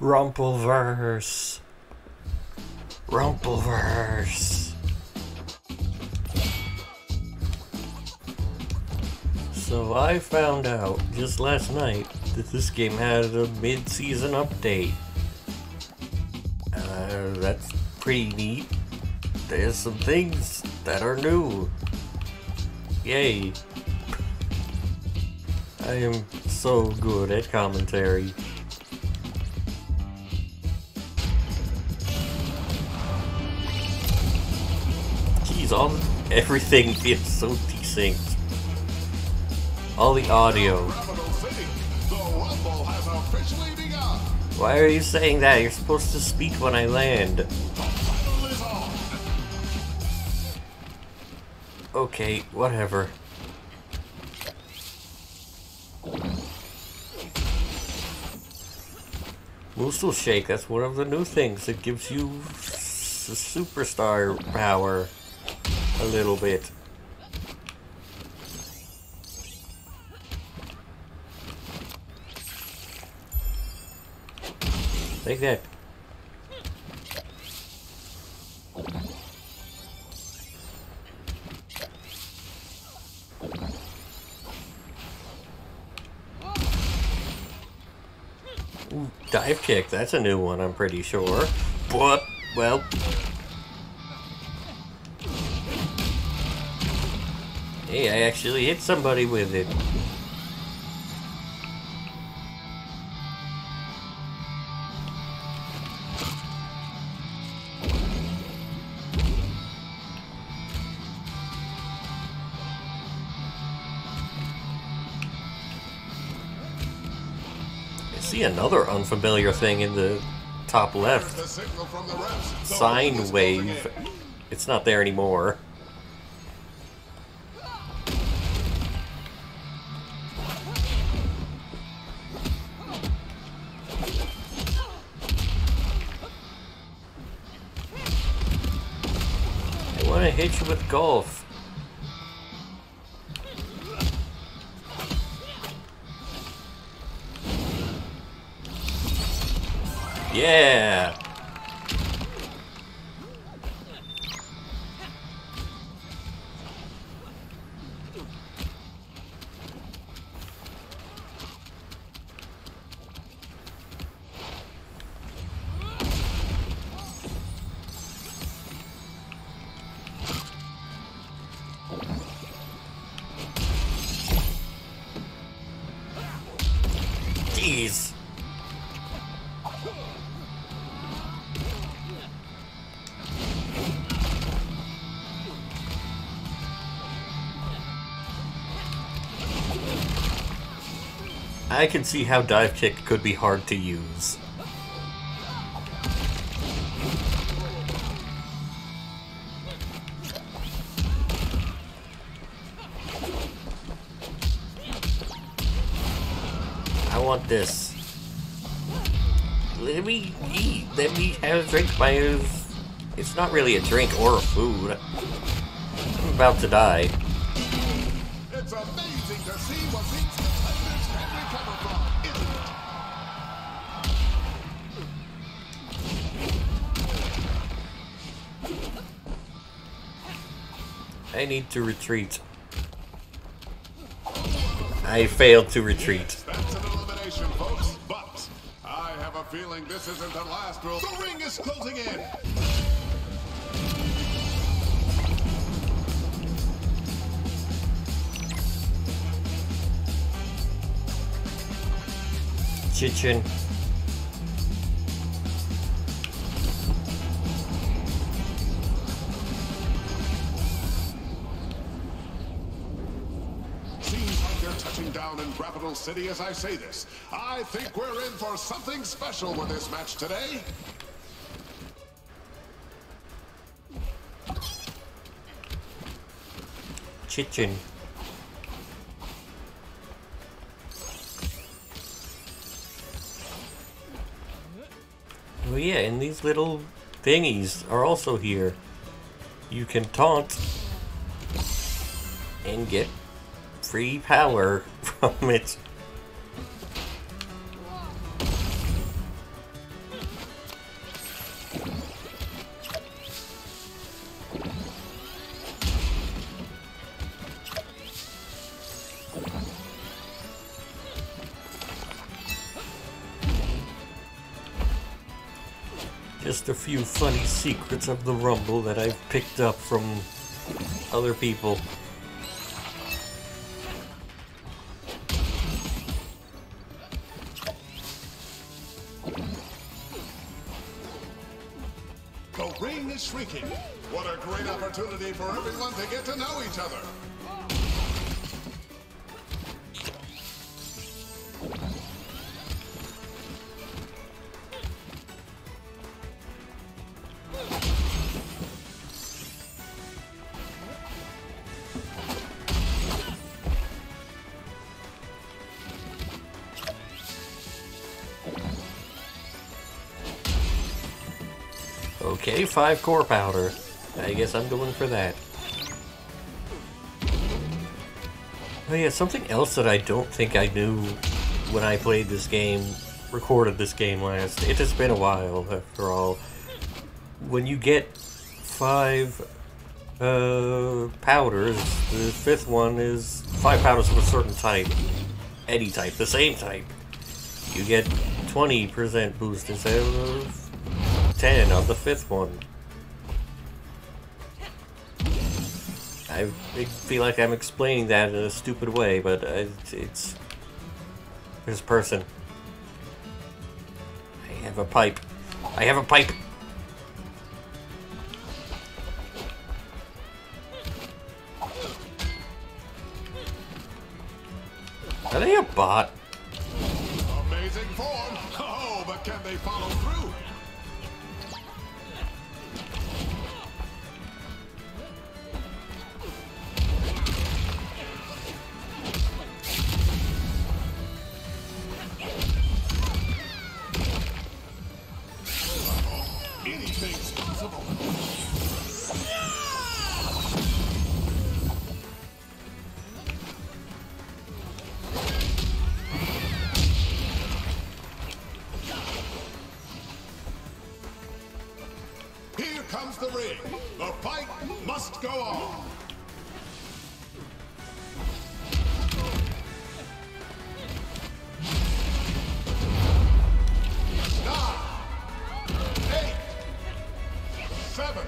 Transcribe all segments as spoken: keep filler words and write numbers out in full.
Rumpleverse. Rumpleverse. So I found out just last night that this game had a mid-season update. Uh, that's pretty neat. There's some things that are new. Yay. I am so good at commentary. Jeez, all everything feels so desynced. All the audio. Why are you saying that? You're supposed to speak when I land. Okay, whatever. Moose will shake. That's one of the new things. It gives you s superstar power a little bit. Take that. Ooh, dive kick, that's a new one, I'm pretty sure. But, well... Hey, I actually hit somebody with it. See another unfamiliar thing in the top left. Sine wave. It's not there anymore. I want to hit you with golf. Yeah! Jeez! I can see how dive kick could be hard to use. I want this. Let me eat. Let me have a drink. My, it's not really a drink or a food. I'm about to die. It's amazing to see what these contenders can recover from, isn't it? I need to retreat. I failed to retreat. That's an elimination, folks. But I have a feeling this isn't the last row. The ring is closing in. Chichen. Seems like they're touching down in Capital City as I say this. I think we're in for something special with this match today. Chichen. Oh yeah, and these little thingies are also here. You can taunt and get free power from it. Just a few funny secrets of the Rumble that I've picked up from other people. The ring is shrinking. What a great opportunity for everyone to get to know each other. Okay, five core powder. I guess I'm going for that. Oh yeah, something else that I don't think I knew when I played this game, recorded this game last. It has been a while, after all. When you get five uh, powders, the fifth one is five powders of a certain type. Any type, the same type. You get twenty percent boost instead of ten on the fifth one. I feel like I'm explaining that in a stupid way, but it's, it's... There's a person. I have a pipe. I have a pipe! Are they a bot? Amazing form! Oh, but can they follow through? Anything's possible. Here comes the ring. The fight must go on. Seven.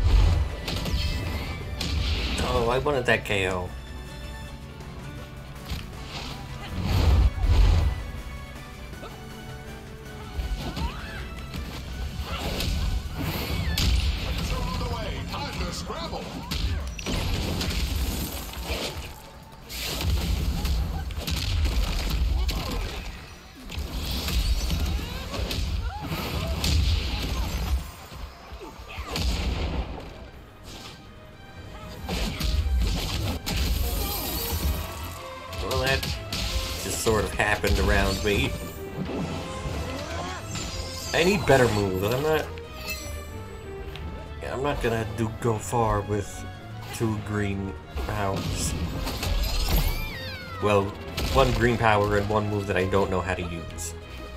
Oh, I wanted that K O. It's on the way. Time to scramble. Well, that just sort of happened around me. I need better moves. I'm not. Yeah, I'm not gonna do go far with two green powers. Well, one green power and one move that I don't know how to use.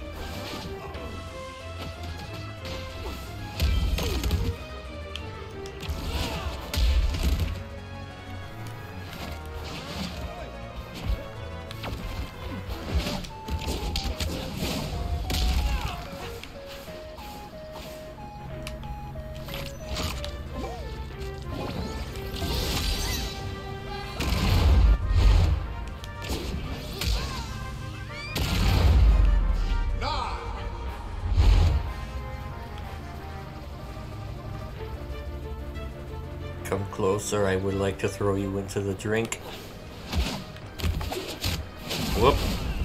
Come closer, I would like to throw you into the drink. Whoop.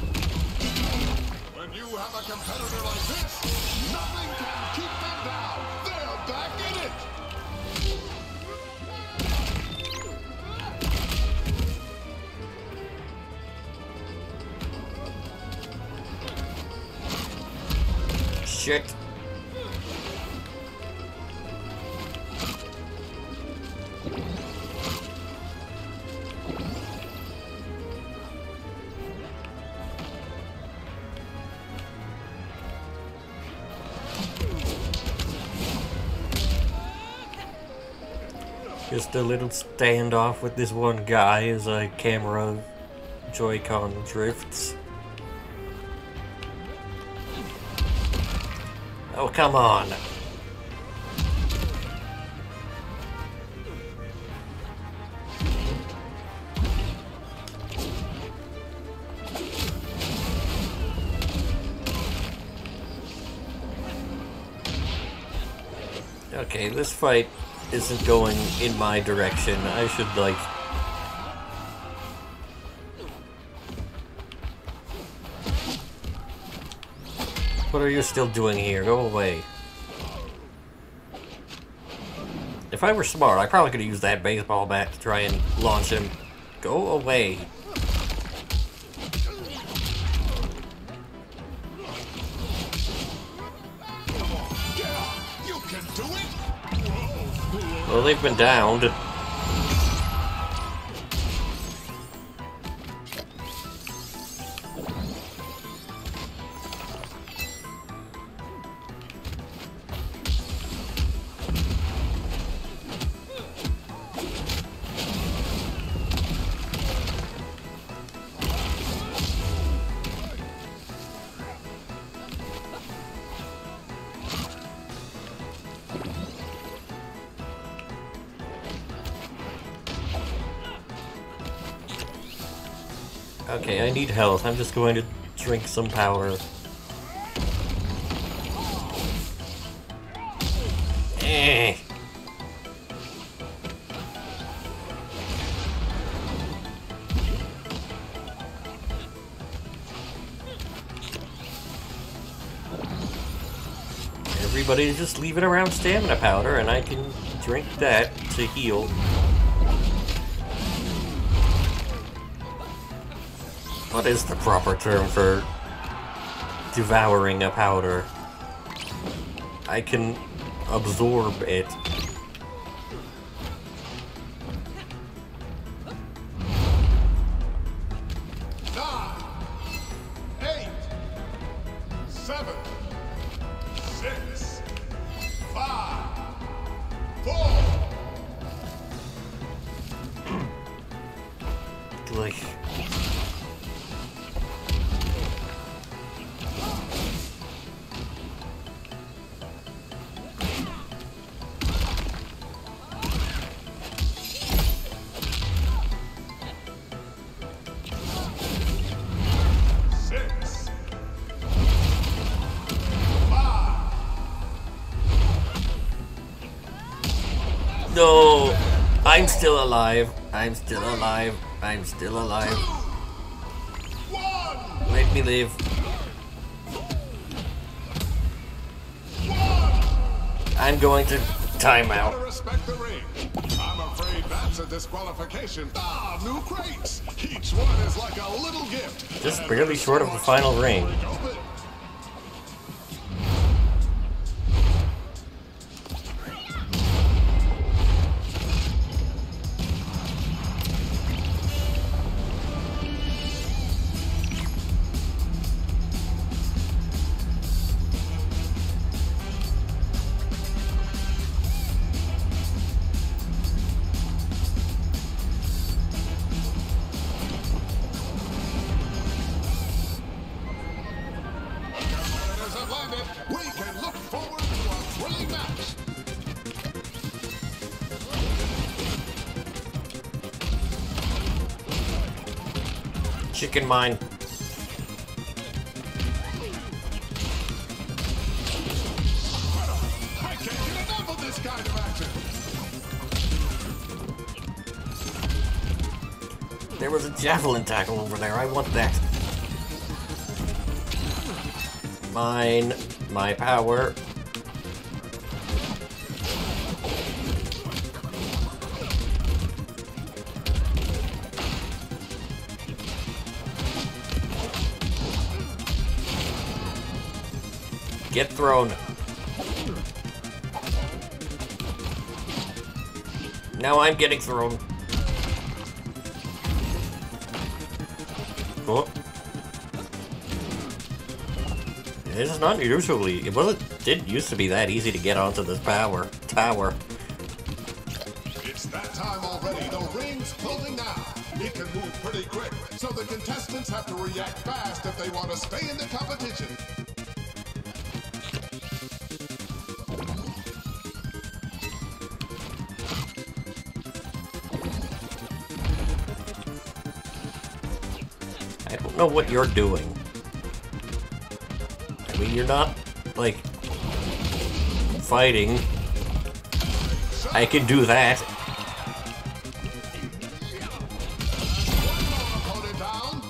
When you have a competitor like this, nothing can keep them down. They're back in it. Shit. Just a little standoff with this one guy as a camera Joy-Con drifts. Oh, come on. Okay, this fight isn't going in my direction. I should, like... What are you still doing here? Go away. If I were smart, I probably could have used that baseball bat to try and launch him. Go away. You can do it. Well, they've been downed. Okay, I need health. I'm just going to drink some power. Eh. Everybody just leave it around stamina powder and I can drink that to heal. What is the proper term for devouring a powder? I can absorb it. Nine, eight, seven, six, five, four. Like... Six, five. No! I'm still alive. I'm still alive. I'm still alive. One. Let me live. I'm going to time Gotta out. respect the ring. I'm afraid that's a disqualification. Ah, new crates. Each one is like a little gift. Just And barely there's short so of the much final to ring. break open. Runners have landed. We can look forward to a thrilling match. Chicken mine. I can't get enough of this kind of action. There was a javelin tackle over there. I want that. Mine. My power. Get thrown. Now I'm getting thrown. Oh. This is not usually. It wasn't. Didn't used to be that easy to get onto this power tower. It's that time already. The ring's closing now. It can move pretty quick, so the contestants have to react fast if they want to stay in the competition. I don't know what you're doing. I mean, you're not like fighting. I can do that. Opponent down.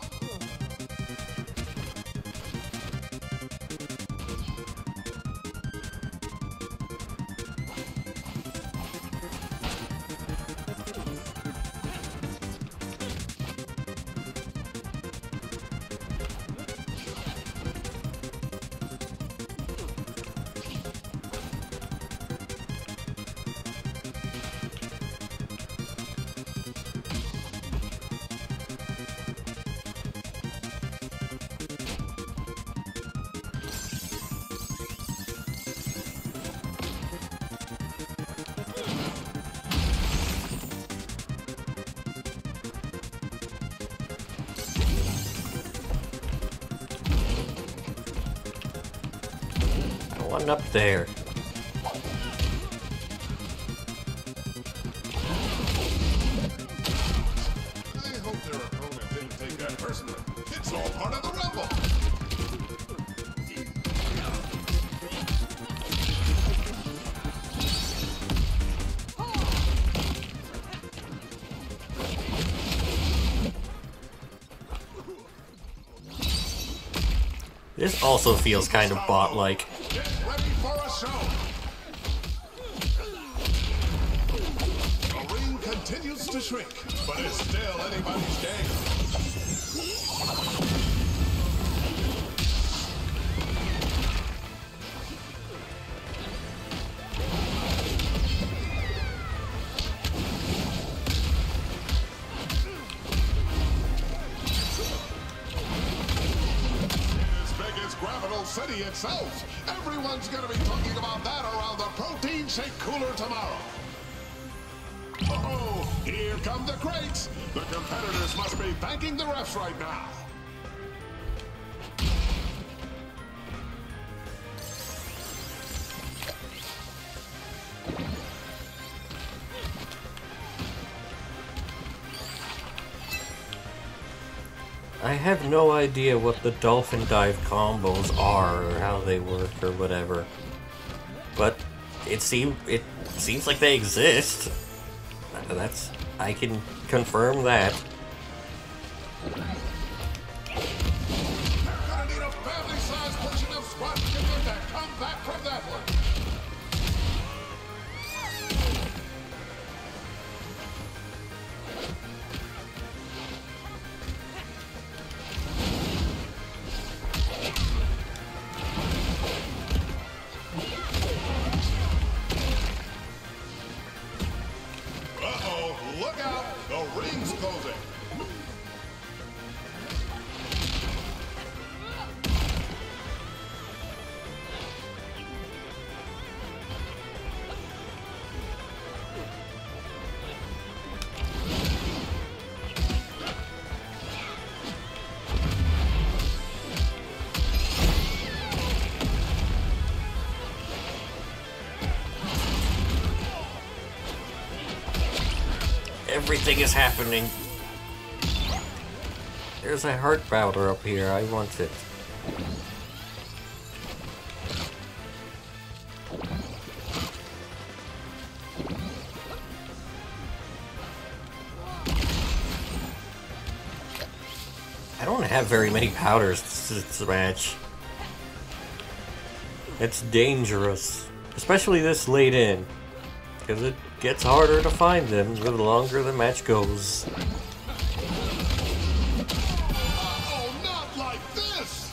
One up there. I hope their opponent didn't take that personally. It's all part of the rumble. This also feels kind of bot-like. Get ready for a show. The ring continues to shrink, but it's still anybody's game. Gravital City itself. Everyone's gonna be talking about that around the protein shake cooler tomorrow. Uh-oh, here come the crates. The competitors must be thanking the refs right now. I have no idea what the dolphin dive combos are or how they work or whatever. But it seem it seems like they exist. That's I can confirm that. They're gonna need a family-sized portion of squat to get that comeback from that one. Uh-oh, look out! The ring's closing. Everything is happening. There's a heart powder up here. I want it. I don't have very many powders to smash. It's dangerous. Especially this late in. Because it gets harder to find them the longer the match goes. Oh, not like this!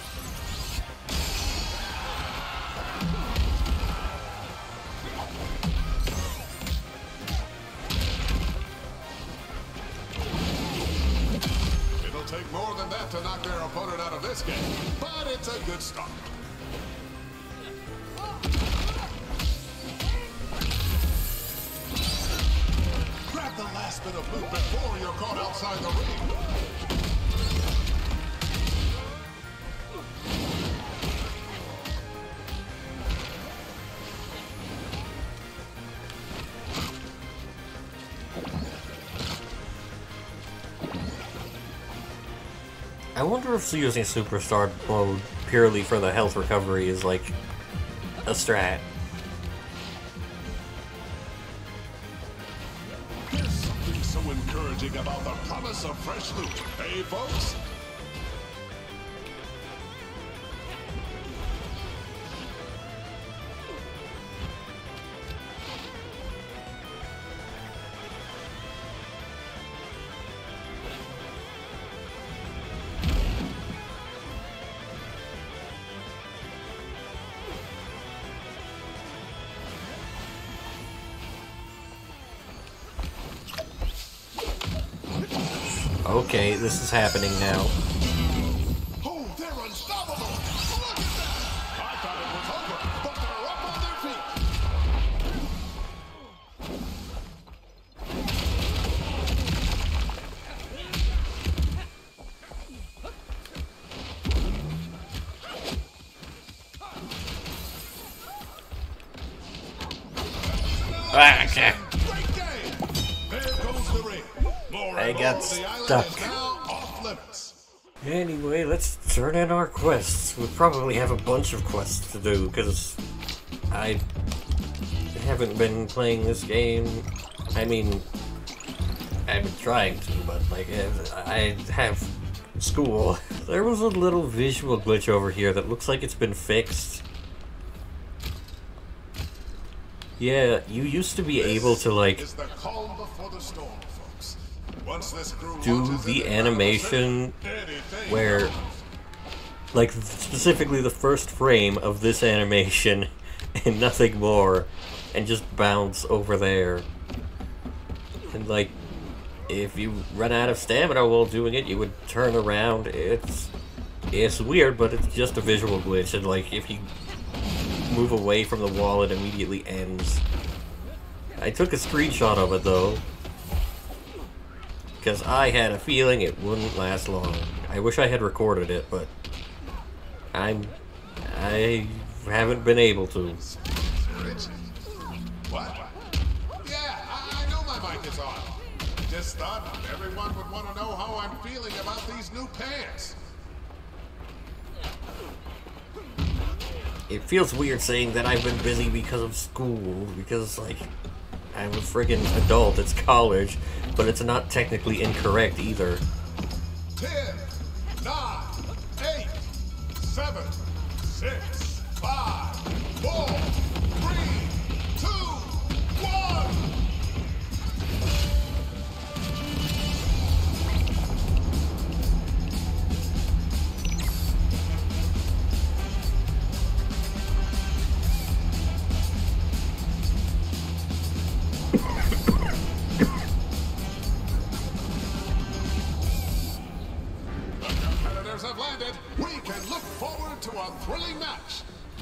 It'll take more than that to knock their opponent out of this game, but it's a good start. Grab the last bit of loot before you're caught outside the ring. I wonder if using Superstar mode purely for the health recovery is like a strat. so encouraging about the promise of fresh loot. Hey, folks? Okay, this is happening now. Oh, they're unstoppable! Look at that! I thought it was over, but they're up on their feet! Ah, okay. Great game! There goes the ring. More I and got more of the island stuck. is now off limits. Anyway, let's turn in our quests. We probably have a bunch of quests to do, because I haven't been playing this game. I mean, I've been trying to, but like, I have school. There was a little visual glitch over here that looks like it's been fixed. Yeah, you used to be able to, like, Is the calm before the storm, folks. Once this crew do launches the into animation battle, anything where, goes. like, specifically the first frame of this animation and nothing more, and just bounce over there. And, like, if you run out of stamina while doing it, you would turn around. It's it's weird, but it's just a visual glitch, and, like, if you move away from the wall, it immediately ends. I took a screenshot of it, though, because I had a feeling it wouldn't last long. I wish I had recorded it, but I'm I haven't been able to. Rich? What? Yeah, I, I know my mic is on. Just thought everyone would want to know how I'm feeling about these new pants. It feels weird saying that I've been busy because of school, because, like, I'm a friggin' adult, it's college, but it's not technically incorrect either. Ten, nine, eight, seven, six, five, four, three, two, one. Competitors have landed. We can look forward to a thrilling match.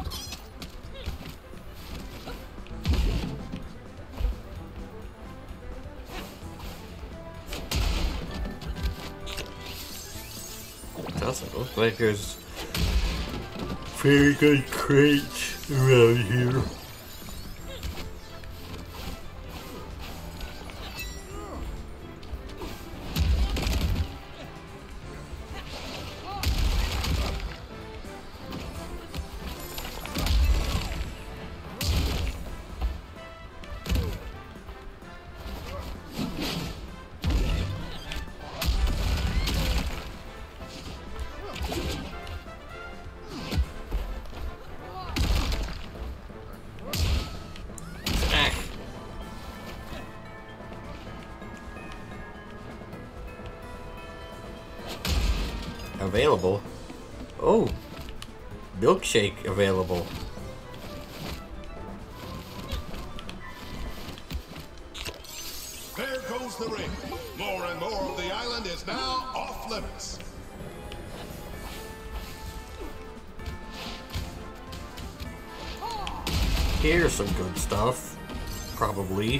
Doesn't look like there's very good crates around here. Available? Oh, milkshake available. There goes the ring. More and more of the island is now off limits. Here's some good stuff. Probably.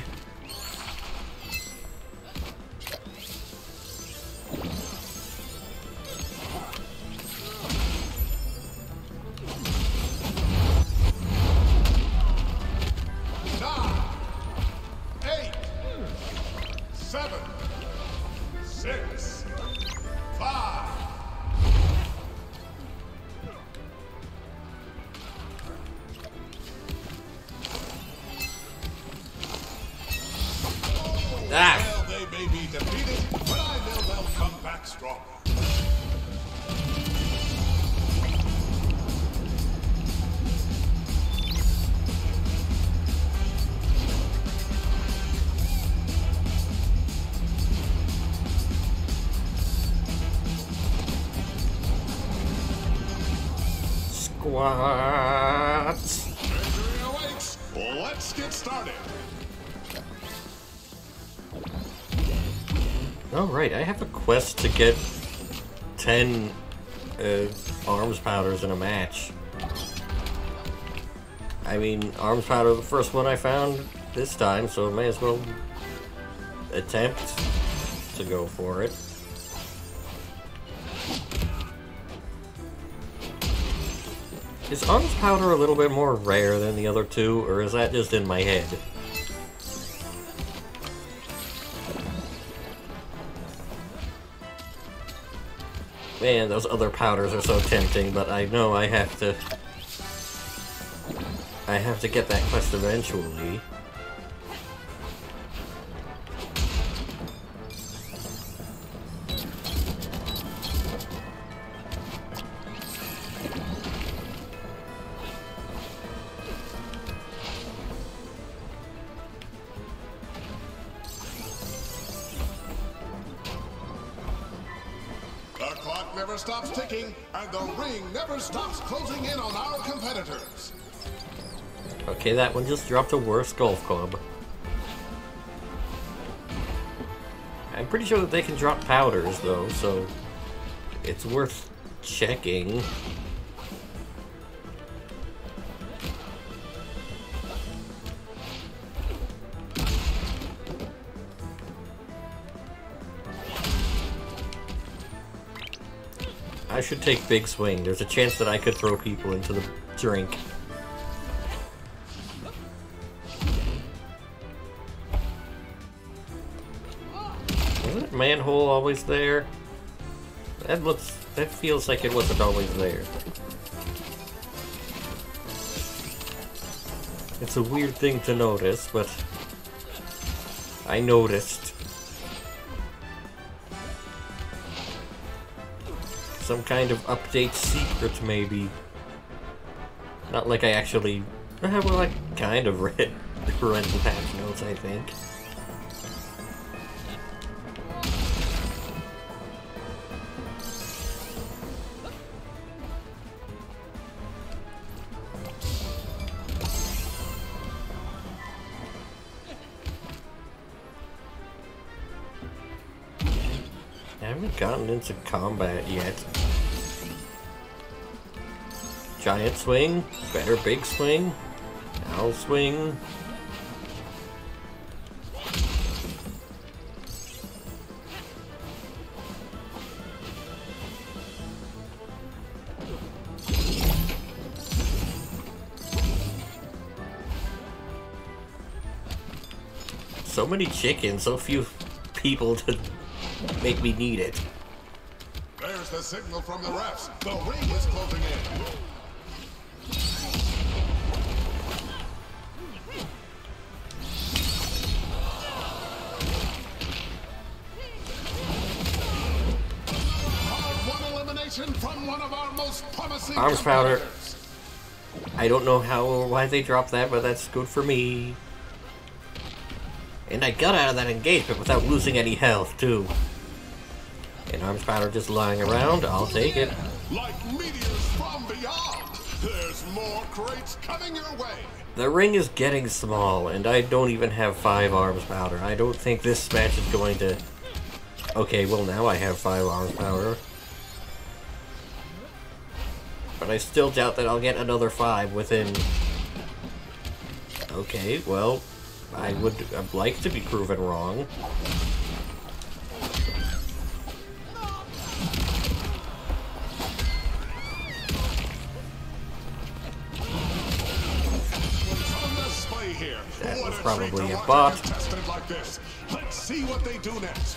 Nine, eight, seven, six, five. Ah! Well, they may be stronger. Squats. Victory awaits. Let's get started. Oh, right, I have a quest to get ten uh, arms powders in a match. I mean, arms powder the first one I found this time, so I may as well attempt to go for it. Is arms powder a little bit more rare than the other two, or is that just in my head? Man, those other powders are so tempting, but I know I have to... I have to get that quest eventually. The clock never stops ticking, and the ring never stops closing in on our competitors. Okay, that one just dropped a worse golf club. I'm pretty sure that they can drop powders, though, so it's worth checking. I should take Big Swing. There's a chance that I could throw people into the drink. Wasn't manhole always there? That looks... that feels like it wasn't always there. It's a weird thing to notice, but I noticed. Some kind of update secret, maybe. Not like I actually... well, I kind of read, read the patch notes, I think. I haven't gotten into combat yet. Giant swing, better big swing, owl swing. So many chickens, so few people to make me need it. There's the signal from the refs. The ring is closing in. Hard-won elimination from one of our most promising Arms powder. competitors. I don't know how or why they dropped that, but that's good for me. And I got out of that engagement without losing any health, too. And arms powder just lying around, I'll take it. Like meteors from beyond. There's more crates coming your way. The ring is getting small, and I don't even have five arms powder. I don't think this match is going to... Okay, well now I have five arms powder. But I still doubt that I'll get another five within... Okay, well, I would I'd like to be proven wrong. That was probably a bot. Like this. Let's see what they do next.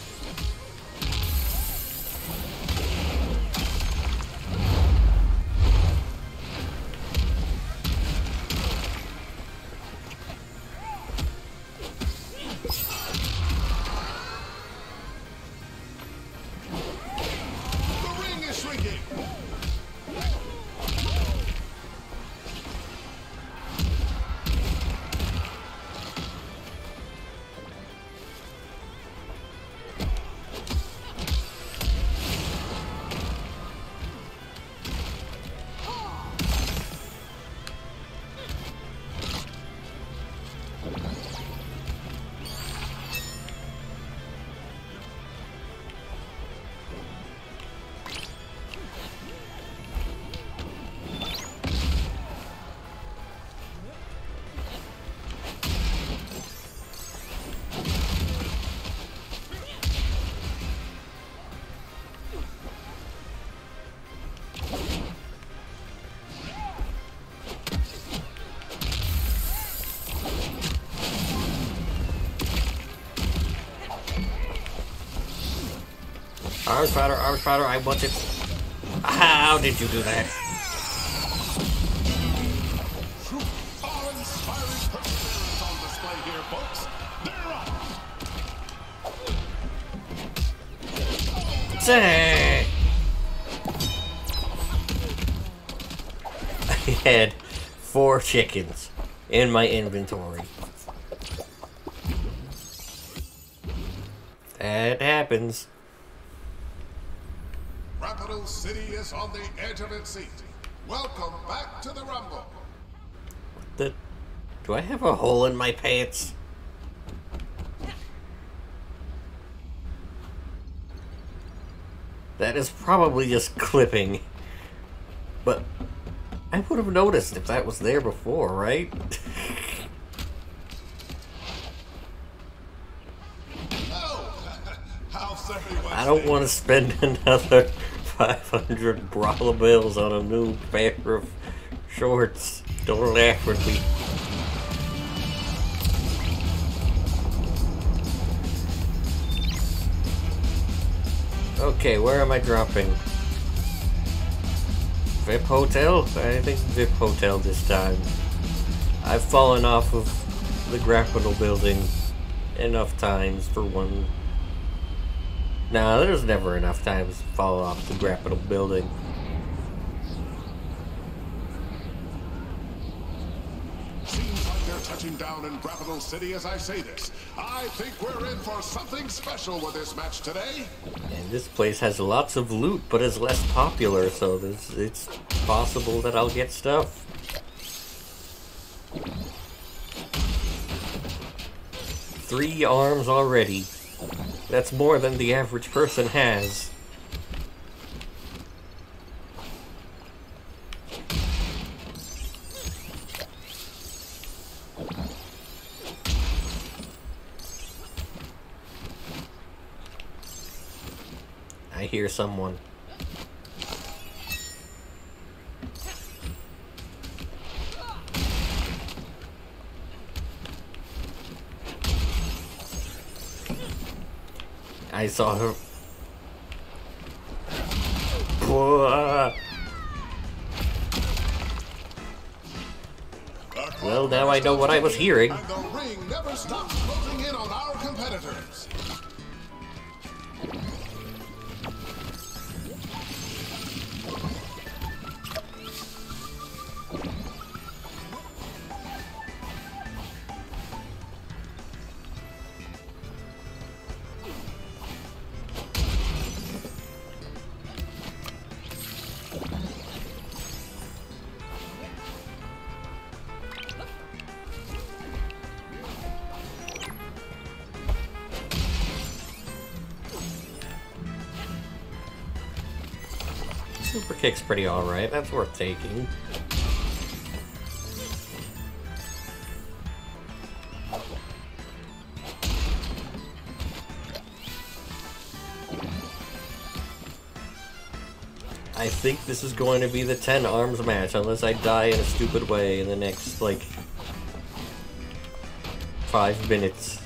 arms powder, arms powder, I want it. How did you do that? Awe-inspiring perseverance on display here, folks. They're up. Say! I had four chickens in my inventory. That happens. Capital City is on the edge of its seat. Welcome back to the Rumble. The, do I have a hole in my pants? That is probably just clipping. But I would have noticed if that was there before, right? I don't want to spend another five hundred Brawler bills on a new pair of shorts. Don't laugh at me. Okay, where am I dropping? V I P Hotel? I think V I P Hotel this time. I've fallen off of the graphical building enough times for one. Nah, there's never enough times to fall off the graphical building. Seems like they're touching down in Capital City as I say this. I think we're in for something special with this match today. And this place has lots of loot, but is less popular, so there's, it's possible that I'll get stuff. Three arms already. That's more than the average person has. I hear someone. I saw her. Well, now I know what I was hearing. And the ring never stops closing in on our competitors. Super kick's pretty alright, that's worth taking. I think this is going to be the ten arms match, unless I die in a stupid way in the next, like, five minutes.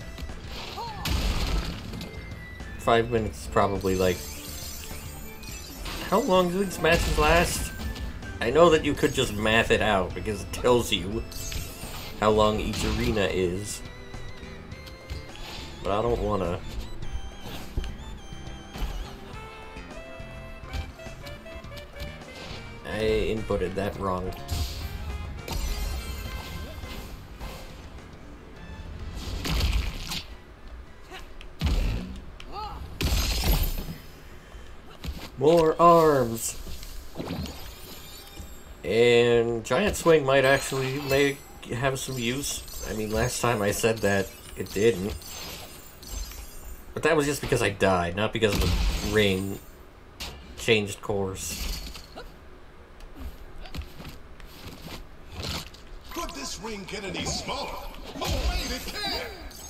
Five minutes is probably, like... How long do these matches last? I know that you could just math it out, because it tells you how long each arena is. But I don't wanna. I inputted that wrong. More arms! And Giant Swing might actually make have some use. I mean, last time I said that, it didn't. But that was just because I died, not because the ring changed course. Could this ring get any smaller? Oh wait, it can!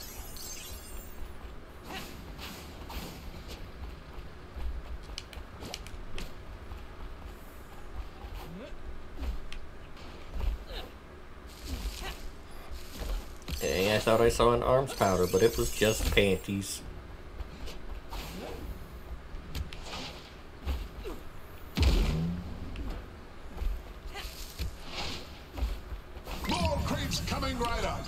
Dang, I thought I saw an arms powder, but it was just panties. It's coming right up.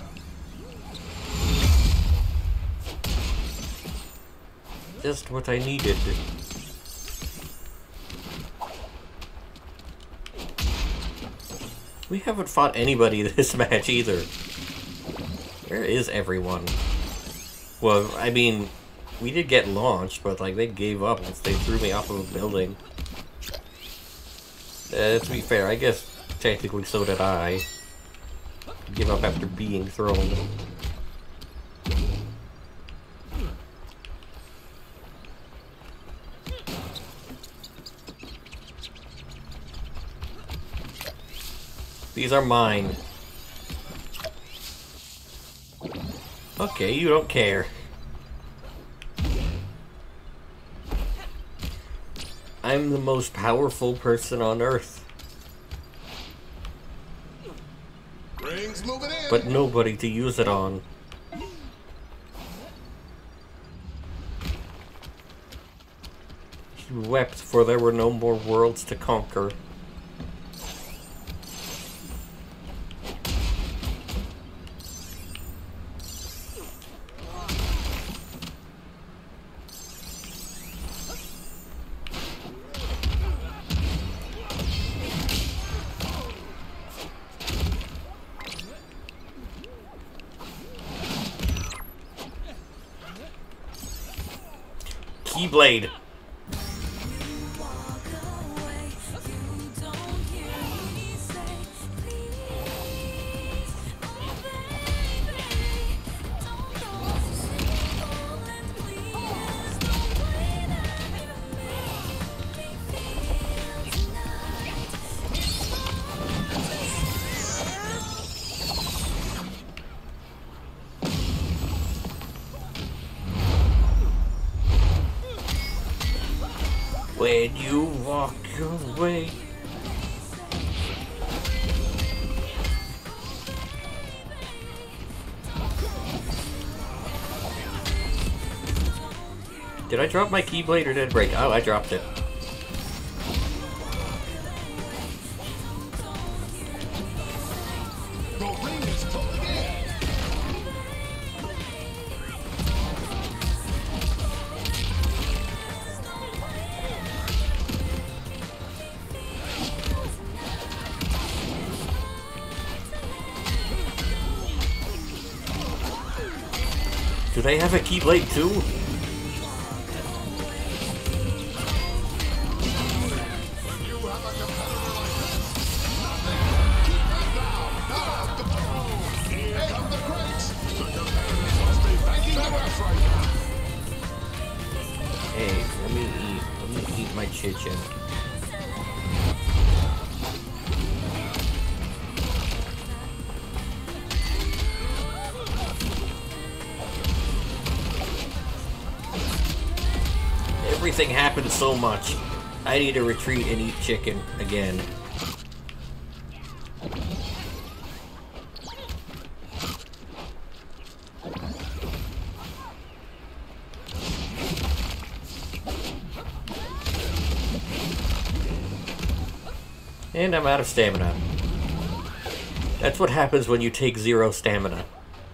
Just what I needed. We haven't fought anybody this match either. Where is everyone? Well, I mean, we did get launched, but like they gave up once they threw me off of a building. Uh, to be fair, I guess technically so did I. Give up after being thrown. These are mine. Okay, you don't care. I'm the most powerful person on Earth. Rings moving in. But nobody to use it on. He wept, for there were no more worlds to conquer. Keyblade. When you walk away. Did I drop my Keyblade or did it break? Oh, I dropped it. The ring is closing in. Do they have a Keyblade too? You have a competitor like this. Nothing. Keep that down. Now, the oh, here come the crates. The competitors must be banking their breath right now. Hey, let me eat. Let me eat my chicken. Everything happened so much. I need to retreat and eat chicken again. And I'm out of stamina. That's what happens when you take zero stamina.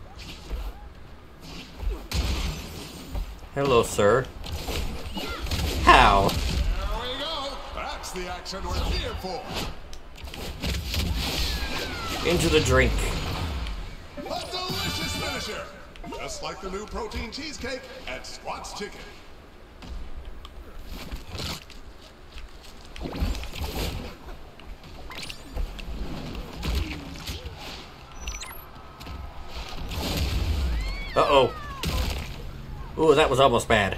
Hello, sir. How? There we go. That's the action we're here for. Into the drink. A delicious finisher. Just like the new protein cheesecake at Squat's Chicken. Uh-oh. Ooh, that was almost bad.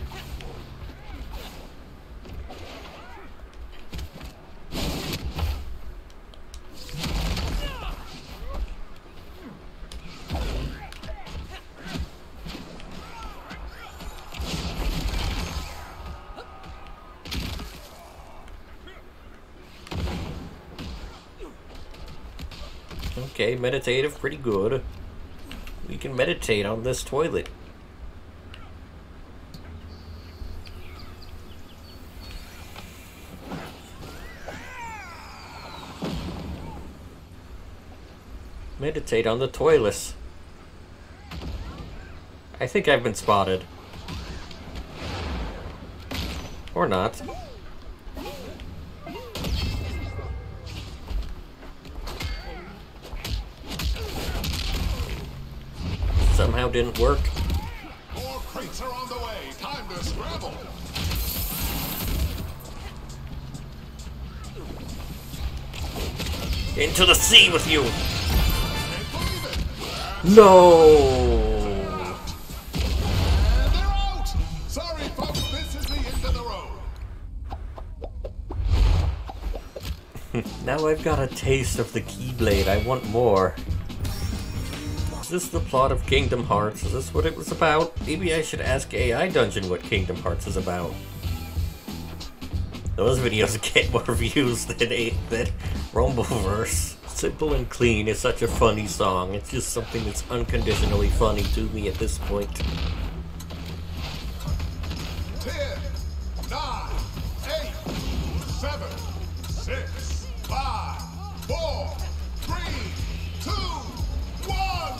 Okay, meditative, pretty good. We can meditate on this toilet. Meditate on the toilets. I think I've been spotted. Or not. Somehow didn't work. More crates are on the way. Time to scramble. Into the sea with you! Can't believe it. No! And they're out. Sorry, folks. This is the end of the road. Now I've got a taste of the Keyblade. I want more. Is this the plot of Kingdom Hearts? Is this what it was about? Maybe I should ask A I Dungeon what Kingdom Hearts is about. Those videos get more views than a, than Rumbleverse. Simple and Clean is such a funny song. It's just something that's unconditionally funny to me at this point. Ten, nine, eight, seven, six, five, four, three, two, one.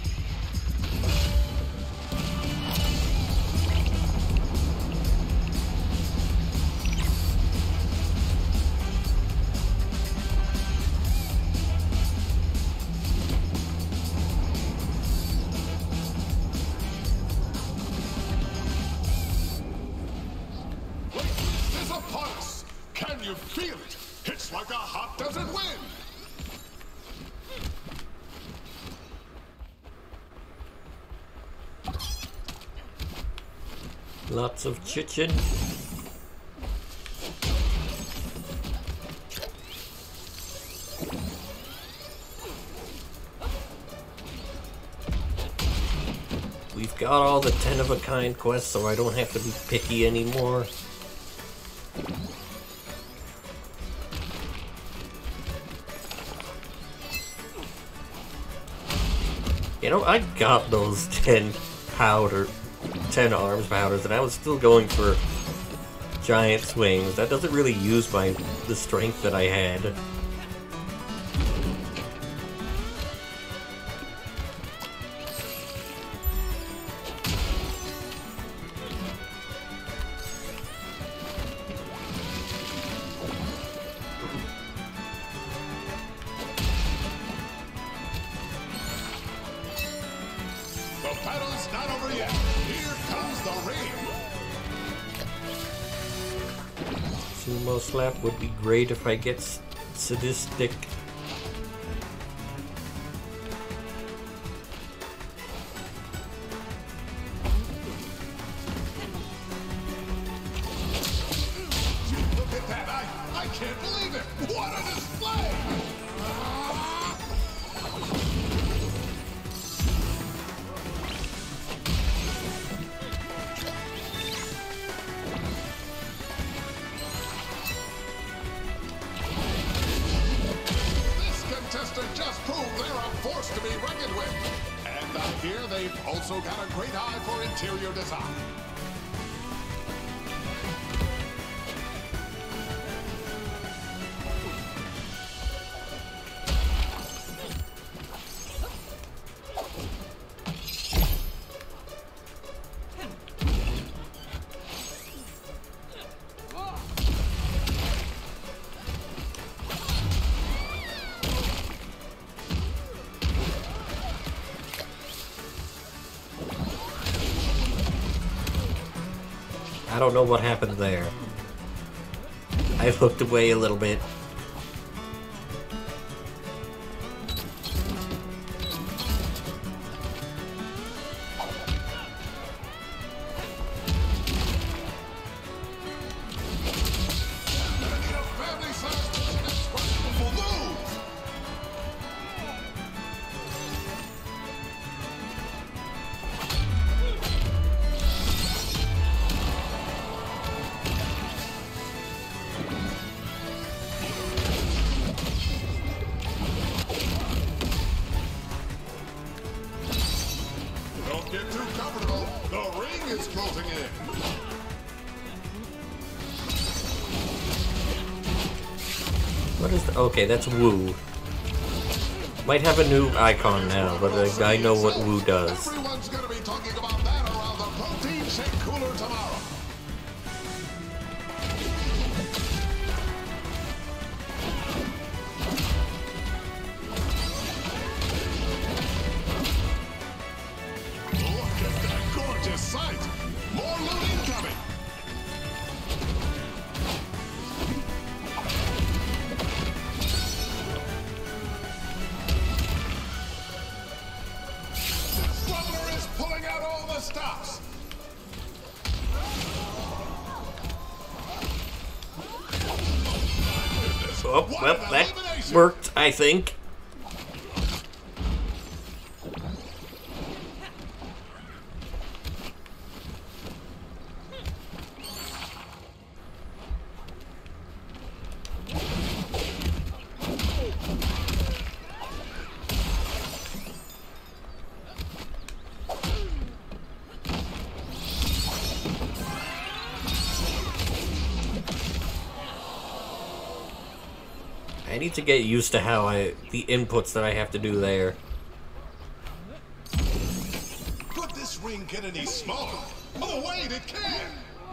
Greatness is upon us. Can you feel it? It's like a hot desert wind. Lots of chit-chin. We've got all the ten of a kind quests, so I don't have to be picky anymore. You know, I got those ten powder, ten arms powders, and I was still going for giant swings. That doesn't really use my the strength that I had. The battle's not over yet. Here comes the ring. Sumo slap would be great if I get s- sadistic. Look at that. I, I can't believe it. What a display. This contestant just proved they're a force to be reckoned with. And I hear they've also got a great eye for interior design. I don't know what happened there. I looked away a little bit. A family-sized indescribable move. Don't get too comfortable. The ring is closing in. What is the... Okay, that's Woo. Might have a new icon now, but I, I know what Woo does. Everyone's gonna be talking about that around the protein shake cooler tomorrow. Look at that gorgeous sight! More loot incoming! Butler is pulling out all the stops! Oh, well, that worked, I think. I need to get used to how I the inputs that I have to do there. Could this ring get any smaller? Oh wait, it can!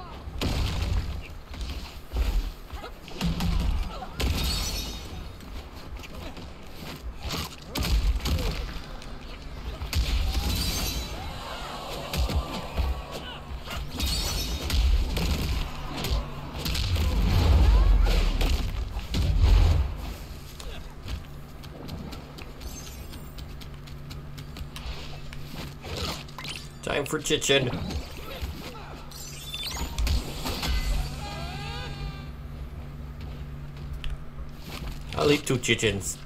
Time for Chichen. I'll eat two Chichens.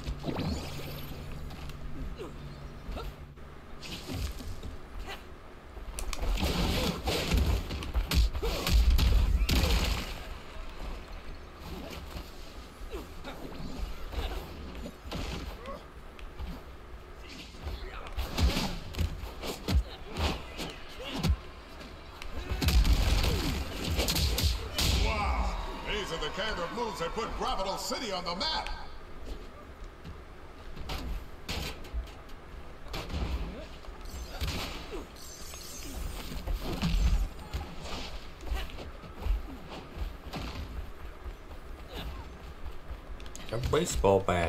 These are the kind of moves that put Gravital City on the map. A baseball bat.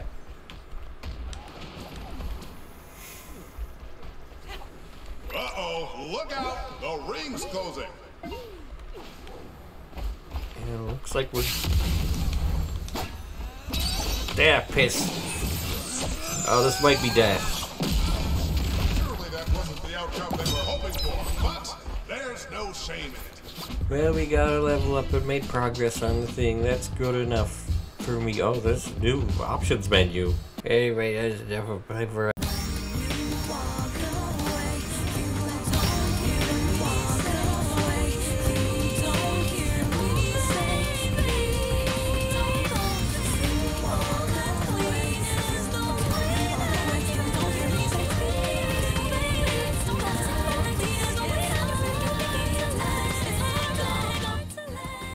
Uh-oh, look out! The ring's closing. Yeah, looks like we're... There, piss. Oh, this might be death. Surely that wasn't the outcome they were hoping for, but there's no shame in it. Well, we gotta level up and make progress on the thing. That's good enough for me. Oh, there's new options menu. Anyway, that's enough of for